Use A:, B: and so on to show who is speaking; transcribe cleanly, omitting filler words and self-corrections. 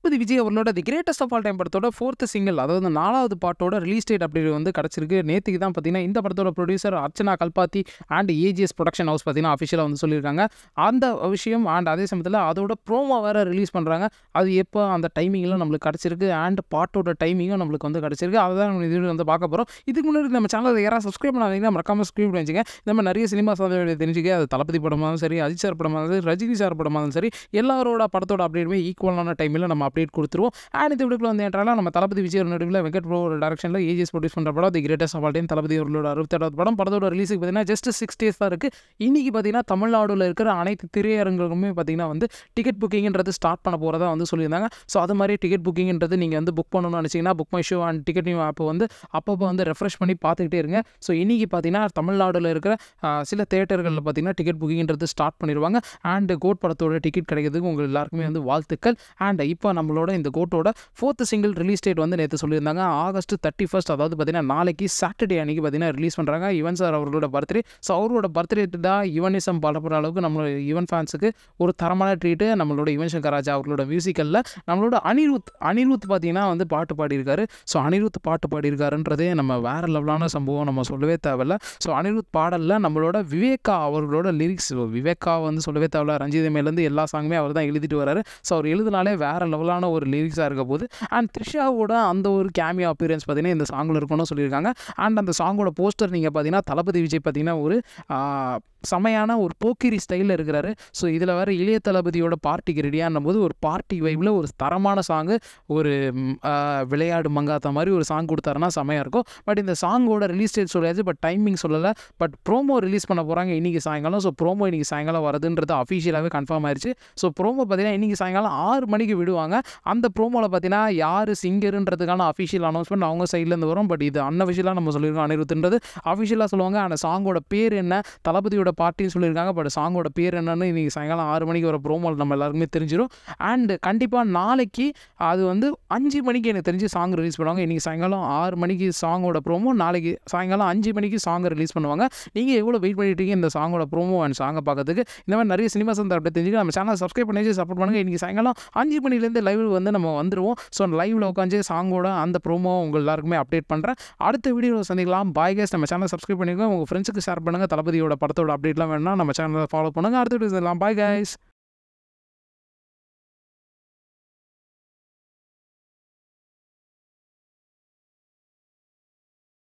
A: தளபதி விஜய் அவர்களோட the greatest of all time படத்தோட 4th single, அதாவது 4வது பாட்டோட ரிலீஸ் டேட் அப்படி வந்து கிடச்சிருக்கு. நேற்றுக்கு தான் பார்த்தீங்கன்னா இந்த படத்தோட producer Archana Kalpathi and AGS production house பார்த்தீங்கன்னா அஃபிஷியலாக வந்து சொல்லியிருக்காங்க அந்த விஷயம். அண்ட் அதே சமயத்தில் அதோட ப்ரோமோ வேறு ரிலீஸ் பண்ணுறாங்க. அது எப்போ அந்த டைமிங்லாம் நம்மளுக்கு கிடச்சிருக்கு அண்ட் பாட்டோட டைமிங்கும் நம்மளுக்கு வந்து கிடச்சிருக்கு. அதுதான் நம்ம இது வந்து பார்க்க போகிறோம். இதுக்கு முன்னாடி நம்ம சேனலில் யாராவது சப்ஸ்கிரைப் பண்ணாதீங்கன்னா மறக்காம சப்ஸ்கிரைப் பண்ணி வச்சுங்க. இந்த மாதிரி நிறைய சினிமா சாதனை தெரிஞ்சுக்க. அது தளபதி படமாகவும் சரி, அஜித் சார் படமாகவும் சரி, ரஜினி சார் படமாகவும் சரி, எல்லாரோட படத்தோட அப்டேட்டுமே ஈக்குவலான டைமில் நம்ம அப்டேட் கொடுத்துருவோம். அண்ட் இந்த வீடியோவில் வந்து என்றாலும் நம்ம தளபதி விஜய் நடுவில் வெங்கட் பிரபு டைரக்ஷனில் AGS ப்ரொடியூஸ் பண்ணுற படம் the greatest of all time Thalapathy அவர்களோட 68வது படம். படத்தோட ரிலீஸுக்கு பார்த்தீங்கன்னா ஜஸ்ட் 6 days தான் இருக்குது. இன்றைக்கி பார்த்தீங்கன்னா தமிழ்நாடுல இருக்கிற அனைத்து திரையரங்குகளுமே பார்த்தீங்கன்னா வந்து டிக்கெட் புக்கிங்கிறது ஸ்டார்ட் பண்ண போகிறதா வந்து சொல்லியிருந்தாங்க. ஸோ அது மாதிரி டிக்கெட் புக்கிங்கிறது நீங்கள் வந்து புக் பண்ணணும்னு நினச்சிங்கன்னா BookMyShow and ticket app வந்து அப்பப்போ வந்து ரெஃப்ரெஷ் பண்ணி பார்த்துக்கிட்டே இருங்க. ஸோ இன்றைக்கி பார்த்தீங்கன்னா தமிழ்நாடுல இருக்கிற சில தியேட்டர்களில் பார்த்தீங்கன்னா டிக்கெட் புக்கிங்கிறது ஸ்டார்ட் பண்ணிடுவாங்க. அண்ட் கோட் படத்தோட டிக்கெட் கிடைக்கிறதுக்கு உங்களுக்கு எல்லாருக்குமே வந்து வாழ்த்துக்கள். அண்ட் இப்போ நம்மளோட இந்த கோட்டோட 4th சிங்கிள் ரிலீஸ் டேட் வந்து நேற்று சொல்லியிருந்தாங்க August 31st, அதாவது பார்த்தீங்கன்னா நாளைக்கு சாட்டர்டே அன்றைக்கி பார்த்தீங்கன்னா ரிலீஸ் பண்ணுறாங்க. யுவன் சார் அவர்களோட பர்த்டே. ஸோ அவரோட பர்த்டே தான் யுவனிசம் பலப்படுற அளவுக்கு நம்மளோட யுவன் ஃபேன்ஸுக்கு ஒரு தரமான ட்ரீட்டு. நம்மளோட யுவன் சங்கர் ராஜா அவர்களோட மியூசிக்கலில் நம்மளோட அனிருத் பார்த்தீங்கன்னா வந்து பாட்டு பாடியிருக்காரு. ஸோ அனிருத் பாட்டு பாடியிருக்காருன்றதே நம்ம வேறு லெவலான சம்பவம், நம்ம சொல்லவே தேவையில்ல. ஸோ அனிருத் பாடலில் நம்மளோட விவேகா அவர்களோட லிரிக்ஸ், விவேகா வந்து சொல்லவே தேவையில்ல, ரஞ்சிதமேலேருந்து எல்லா சாங்குமே அவர் தான் எழுதிட்டு வராரு. ஸோ அவர் எழுதினாலே வேறு லெவலான ஒரு லிரிக்ஸாக இருக்க போது. அண்ட் த்ரிஷாவோட அந்த ஒரு கேமியோ அப்பியரன்ஸ் பார்த்தீங்கன்னா இந்த சாங்கில் இருக்கணும்னு சொல்லியிருக்காங்க. அண்ட் அந்த சாங்கோட போஸ்டர் நீங்கள் பார்த்தீங்கன்னா தளபதி விஜய் பார்த்தீங்கன்னா ஒரு செமையான ஒரு போக்கிரி ஸ்டைலில் இருக்கிறாரு. ஸோ இதில் வேறு இளைய தளபதியோட பார்ட்டிக்கு ரெடியானும் போது ஒரு பார்ட்டி வைப்பில் ஒரு தரமான சாங்கு, ஒரு விளையாடு மங்காத்த மாதிரி ஒரு சாங் கொடுத்தாருன்னா செமையாக இருக்கும். பட் இந்த சாங்கோட ரிலீஸ் டேட் சொல்லியாச்சு, பட் டைமிங் சொல்லலை. பட் ப்ரோமோ ரிலீஸ் பண்ண போகிறாங்க இன்றைக்கி சாயங்காலம். ஸோ ப்ரோமோ இன்றைக்கி சாயங்காலம் வருதுன்றது அஃபிஷியலாகவே கன்ஃபார்ம் ஆயிடுச்சு. ஸோ ப்ரோமோ பார்த்தீங்கன்னா இன்றைக்கி சாயங்காலம் 6 மணிக்கு விடுவாங்க. அந்த ப்ரோமோவில் பார்த்தீங்கன்னா யார் சிங்கருன்றதுக்கான அஃபிஷியல் அனௌன்ஸ்மெண்ட் அவங்க சைட்லேருந்து வரும். பட் இது அன்அஃபிஷியலாக நம்ம சொல்லியிருக்கோம். அனிருத்ன்றது அஃபிஷியலாக சொல்லுவாங்க. அந்த சாங்கோட பேர் என்ன, தளபதியோட பார்ட்டின்னு சொல்லியிருக்காங்க. பட் சாங்கோட பேர் என்னன்னு இன்றைக்கி சாயங்காலம் 6 மணிக்கு வர ப்ரோமோவில் நம்ம எல்லாருக்குமே தெரிஞ்சிடும். அண்ட் கண்டிப்பாக நாளைக்கு அது வந்து 5 மணிக்கு எனக்கு தெரிஞ்சு சாங் ரிலீஸ் பண்ணுவாங்க. இன்றைக்கி சாயங்காலம் 6 மணிக்கு சாங்கோட ப்ரோமோ, நாளைக்கு சாயங்காலம் 5 மணிக்கு சாங்கை ரிலீஸ் பண்ணுவாங்க. நீங்கள் எவ்வளோ வெயிட் பண்ணிட்டீங்க இந்த சாங்கோட ப்ரோமோ அண்ட் சாங்கை பார்க்கறதுக்கு? இந்த மாதிரி நிறைய சினிமா சந்தை அப்படி தெரிஞ்சுக்க நம்ம சேனலை சப்ஸ்கிரைப் பண்ணி சப்போர்ட் பண்ணுங்கள். இன்றைக்கி சாயங்காலம் 5 மணிலேருந்து லைவ் வந்து நம்ம வந்துடுவோம். ஸோ லைவில் உட்காந்து சாங்கோட அந்த ப்ரோமோ உங்கள் எல்லாருக்குமே அப்டேட் பண்ணுறேன். அடுத்த வீடியோவில் சந்திக்கலாம். Bye guys. நம்ம சேனலை சப்ஸ்கிரைப் பண்ணிக்கோங்க, உங்கள் ஃப்ரெண்ட்ஸுக்கு ஷேர் பண்ணுங்கள். தளபதியோட படத்தோட அப்டேட்லாம் வேணும்னா நம்ம சேனலை ஃபாலோ பண்ணுங்கள். அடுத்த வீடியோ சந்திக்கலாம். Bye guys.